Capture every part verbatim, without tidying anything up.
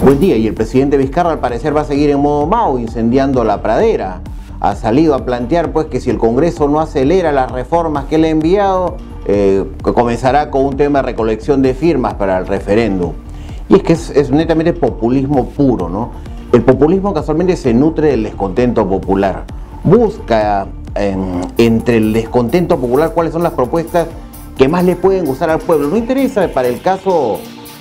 Buen día, y el presidente Vizcarra al parecer va a seguir en modo Mao, incendiando la pradera. Ha salido a plantear pues que si el Congreso no acelera las reformas que le ha enviado, eh, comenzará con un tema de recolección de firmas para el referéndum. Y es que es, es netamente populismo puro, ¿no? El populismo casualmente se nutre del descontento popular. Busca eh, entre el descontento popular cuáles son las propuestas que más le pueden gustar al pueblo. No interesa para el caso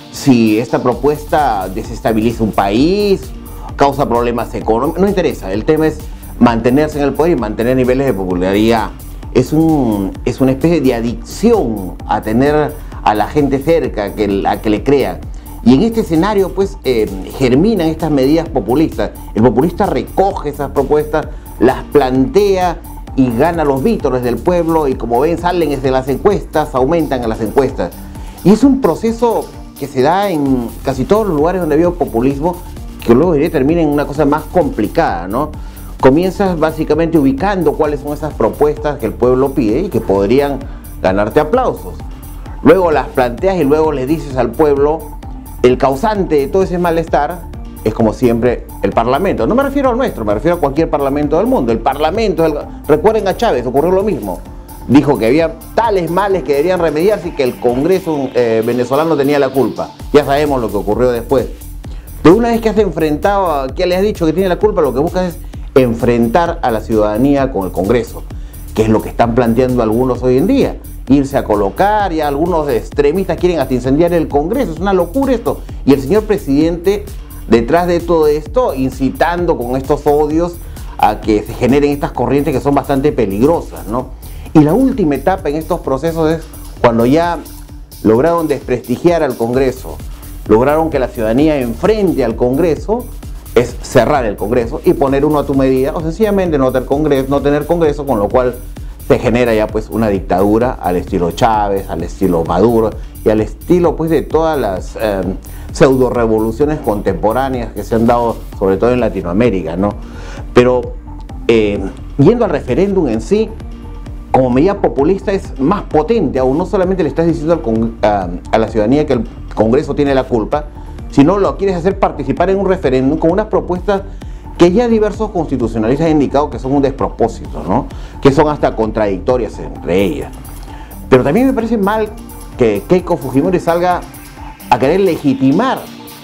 si esta propuesta desestabiliza un país, causa problemas económicos, no interesa. El tema es mantenerse en el poder y mantener niveles de popularidad. Es, un, es una especie de adicción a tener a la gente cerca, que, a que le crean. Y en este escenario pues eh, germinan estas medidas populistas. El populista recoge esas propuestas, las plantea y gana los vítores del pueblo, y como ven salen desde las encuestas, aumentan en las encuestas. Y es un proceso que se da en casi todos los lugares donde ha habido populismo, que luego diré termina en una cosa más complicada, ¿no? Comienzas básicamente ubicando cuáles son esas propuestas que el pueblo pide y que podrían ganarte aplausos. Luego las planteas y luego le dices al pueblo, el causante de todo ese malestar es como siempre el Parlamento. No me refiero al nuestro, me refiero a cualquier Parlamento del mundo. El Parlamento, el... recuerden a Chávez, ocurrió lo mismo. Dijo que había tales males que deberían remediarse y que el Congreso eh, venezolano tenía la culpa. Ya sabemos lo que ocurrió después. Pero una vez que has enfrentado a quien le has dicho que tiene la culpa, lo que buscas es enfrentar a la ciudadanía con el Congreso, que es lo que están planteando algunos hoy en día. Irse a colocar, ya algunos extremistas quieren hasta incendiar el Congreso. Es una locura esto. Y el señor presidente, detrás de todo esto, incitando con estos odios a que se generen estas corrientes que son bastante peligrosas, ¿no? Y la última etapa en estos procesos es cuando ya lograron desprestigiar al Congreso, lograron que la ciudadanía enfrente al Congreso, es cerrar el Congreso y poner uno a tu medida, o sencillamente no tener Congreso, no tener Congreso, con lo cual se genera ya pues una dictadura al estilo Chávez, al estilo Maduro y al estilo pues de todas las eh, pseudo revoluciones contemporáneas que se han dado sobre todo en Latinoamérica, ¿no? Pero eh, yendo al referéndum en sí, como medida populista es más potente aún. No solamente le estás diciendo al, a, a la ciudadanía que el Congreso tiene la culpa, sino lo quieres hacer participar en un referéndum con unas propuestas que ya diversos constitucionalistas han indicado que son un despropósito, ¿no? Que son hasta contradictorias entre ellas. Pero también me parece mal que Keiko Fujimori salga a querer legitimar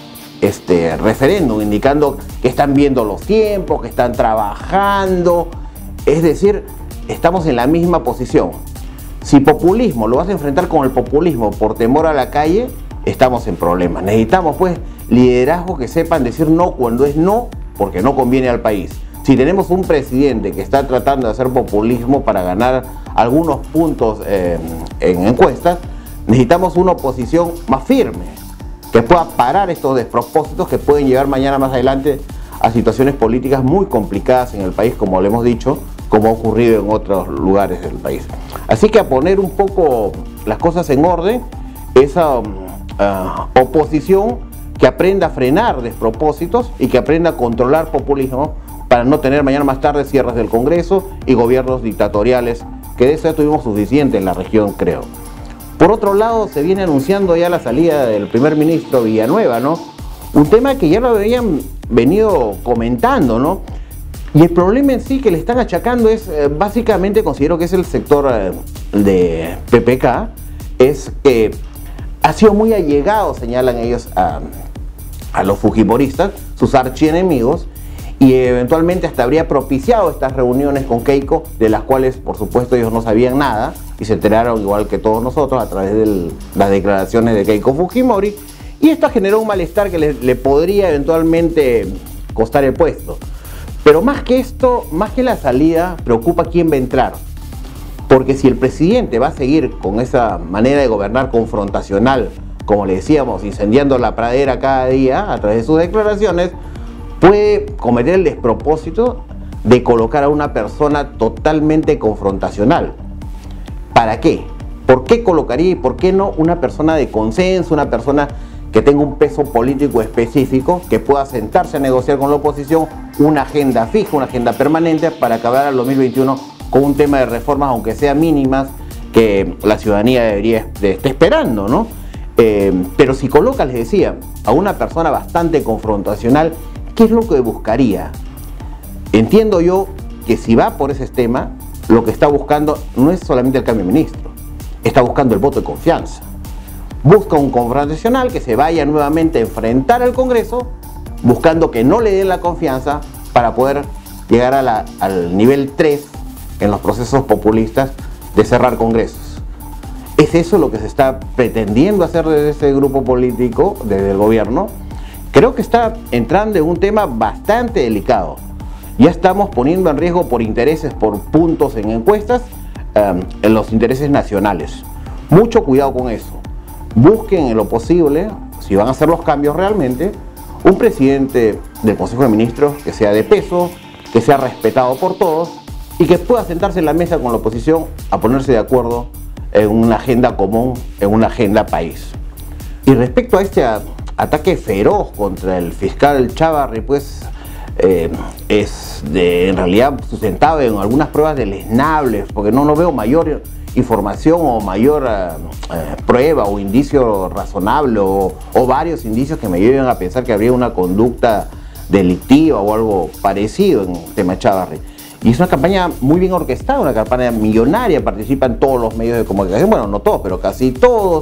este referéndum, indicando que están viendo los tiempos, que están trabajando. Es decir, estamos en la misma posición. Si populismo lo vas a enfrentar con el populismo por temor a la calle, estamos en problemas. Necesitamos pues liderazgos que sepan decir no cuando es no, porque no conviene al país. Si tenemos un presidente que está tratando de hacer populismo para ganar algunos puntos eh, en encuestas, necesitamos una oposición más firme, que pueda parar estos despropósitos que pueden llevar mañana más adelante a situaciones políticas muy complicadas en el país, como le hemos dicho, como ha ocurrido en otros lugares del país. Así que a poner un poco las cosas en orden, esa uh, oposición que aprenda a frenar despropósitos y que aprenda a controlar populismo para no tener mañana más tarde cierres del Congreso y gobiernos dictatoriales, que de eso ya tuvimos suficiente en la región, creo. Por otro lado, se viene anunciando ya la salida del primer ministro Villanueva, ¿no? Un tema que ya lo habían venido comentando, ¿no? Y el problema en sí que le están achacando es, eh, básicamente considero que es el sector eh, de P P K, es que ha sido muy allegado, señalan ellos, a, a los fujimoristas, sus archienemigos, y eventualmente hasta habría propiciado estas reuniones con Keiko, de las cuales por supuesto ellos no sabían nada, y se enteraron igual que todos nosotros a través de las declaraciones de Keiko Fujimori, y esto generó un malestar que le, le podría eventualmente costar el puesto. Pero más que esto, más que la salida, preocupa quién va a entrar. Porque si el presidente va a seguir con esa manera de gobernar confrontacional, como le decíamos, incendiando la pradera cada día a través de sus declaraciones, puede cometer el despropósito de colocar a una persona totalmente confrontacional. ¿Para qué? ¿Por qué colocaría y por qué no una persona de consenso, una persona que tenga un peso político específico, que pueda sentarse a negociar con la oposición una agenda fija, una agenda permanente para acabar al dos mil veintiuno con un tema de reformas, aunque sean mínimas, que la ciudadanía debería de estar esperando, ¿no? Eh, pero si coloca, les decía, a una persona bastante confrontacional, ¿qué es lo que buscaría? Entiendo yo que si va por ese tema, lo que está buscando no es solamente el cambio de ministro, está buscando el voto de confianza. Busca un confrontacional que se vaya nuevamente a enfrentar al Congreso, buscando que no le den la confianza para poder llegar a la, al nivel tres en los procesos populistas de cerrar congresos. ¿Es eso lo que se está pretendiendo hacer desde ese grupo político, desde el gobierno? Creo que está entrando en un tema bastante delicado. Ya estamos poniendo en riesgo por intereses, por puntos en encuestas, eh, en los intereses nacionales. Mucho cuidado con eso. Busquen en lo posible, si van a hacer los cambios realmente, un presidente del Consejo de Ministros que sea de peso, que sea respetado por todos y que pueda sentarse en la mesa con la oposición a ponerse de acuerdo en una agenda común, en una agenda país. Y respecto a este a, ataque feroz contra el fiscal Chávarri, pues eh, es de, en realidad sustentado en algunas pruebas deleznables, porque no, no veo mayor información o mayor eh, eh, prueba o indicio razonable o, o varios indicios que me lleven a pensar que habría una conducta delictiva o algo parecido en el tema Chávarri. Y es una campaña muy bien orquestada, una campaña millonaria, participan todos los medios de comunicación, bueno, no todos, pero casi todos,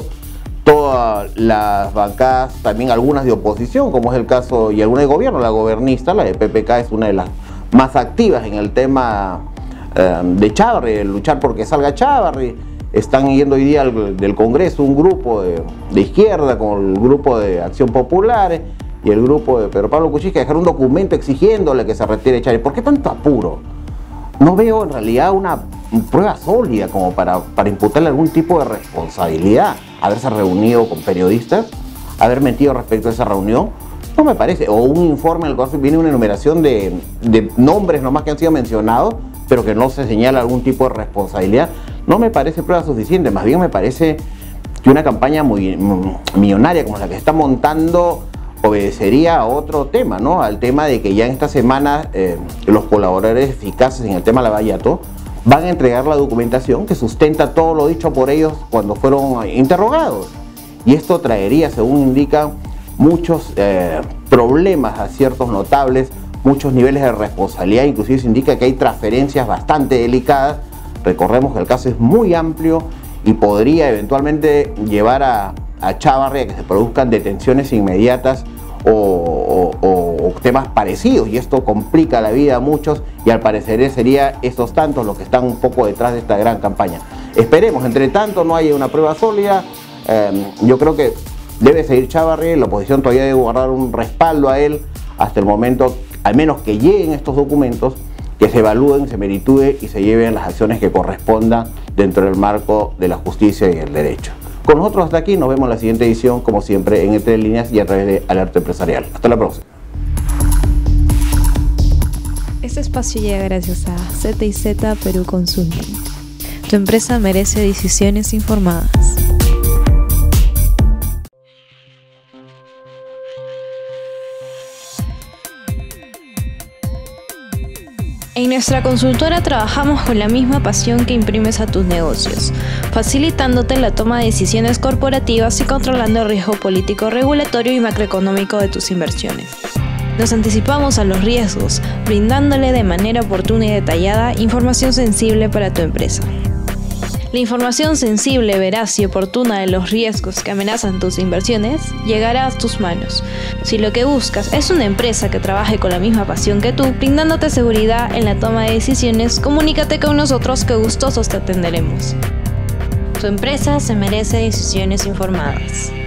todas las bancadas, también algunas de oposición, como es el caso, y algunas de gobierno, la gobernista, la de P P K, es una de las más activas en el tema eh, de Chávarri, luchar porque salga Chávarri. Están yendo hoy día al, del Congreso un grupo de, de izquierda con el grupo de Acción Popular y el grupo de Pedro Pablo Kuczynski a dejar un documento exigiéndole que se retire Chávarri. ¿Por qué tanto apuro? No veo en realidad una prueba sólida como para, para imputarle algún tipo de responsabilidad. Haberse reunido con periodistas, haber mentido respecto a esa reunión, no me parece. O un informe en el cual viene una enumeración de, de nombres nomás que han sido mencionados, pero que no se señala algún tipo de responsabilidad. No me parece prueba suficiente, más bien me parece que una campaña muy millonaria como la que se está montando obedecería a otro tema, ¿no? Al tema de que ya en esta semana eh, los colaboradores eficaces en el tema Lavallato van a entregar la documentación que sustenta todo lo dicho por ellos cuando fueron interrogados. Y esto traería, según indican, muchos eh, problemas a ciertos notables, muchos niveles de responsabilidad, inclusive se indica que hay transferencias bastante delicadas. Recordemos que el caso es muy amplio y podría eventualmente llevar a, a Chávarri a que se produzcan detenciones inmediatas o, o, o, o temas parecidos, y esto complica la vida a muchos, y al parecer sería estos tantos los que están un poco detrás de esta gran campaña. Esperemos, entre tanto no haya una prueba sólida. eh, yo creo que debe seguir Chávarri, la oposición todavía debe guardar un respaldo a él hasta el momento, al menos que lleguen estos documentos, que se evalúen, se meritúe y se lleven las acciones que correspondan dentro del marco de la justicia y el derecho. Con nosotros hasta aquí, nos vemos en la siguiente edición, como siempre, en Entre Líneas y a través de Alerta Empresarial. Hasta la próxima. Este espacio llega gracias a Z y Z Perú Consulting. Tu empresa merece decisiones informadas. En nuestra consultora trabajamos con la misma pasión que imprimes a tus negocios, facilitándote la toma de decisiones corporativas y controlando el riesgo político, regulatorio y macroeconómico de tus inversiones. Nos anticipamos a los riesgos, brindándole de manera oportuna y detallada información sensible para tu empresa. La información sensible, veraz y oportuna de los riesgos que amenazan tus inversiones llegará a tus manos. Si lo que buscas es una empresa que trabaje con la misma pasión que tú, brindándote seguridad en la toma de decisiones, comunícate con nosotros que gustosos te atenderemos. Tu empresa se merece decisiones informadas.